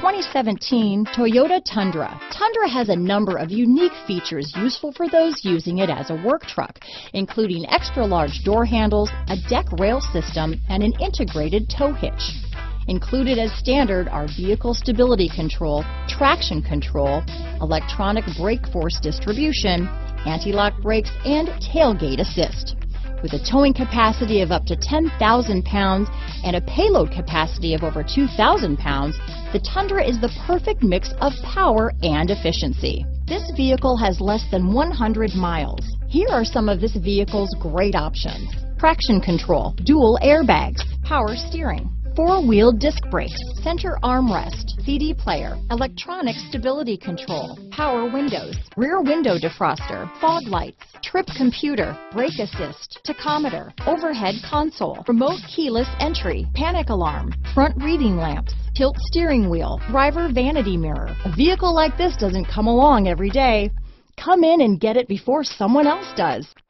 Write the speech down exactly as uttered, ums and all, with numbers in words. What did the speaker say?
twenty seventeen Toyota Tundra. Tundra has a number of unique features useful for those using it as a work truck, including extra-large door handles, a deck rail system, and an integrated tow hitch. Included as standard are vehicle stability control, traction control, electronic brake force distribution, anti-lock brakes, and tailgate assist. With a towing capacity of up to ten thousand pounds and a payload capacity of over two thousand pounds, the Tundra is the perfect mix of power and efficiency. This vehicle has less than one hundred miles. Here are some of this vehicle's great options: traction control, dual airbags, power steering, four-wheel disc brakes, center armrest, C D player, electronic stability control, power windows, rear window defroster, fog lights, trip computer, brake assist, tachometer, overhead console, remote keyless entry, panic alarm, front reading lamps, tilt steering wheel, driver vanity mirror. A vehicle like this doesn't come along every day. Come in and get it before someone else does.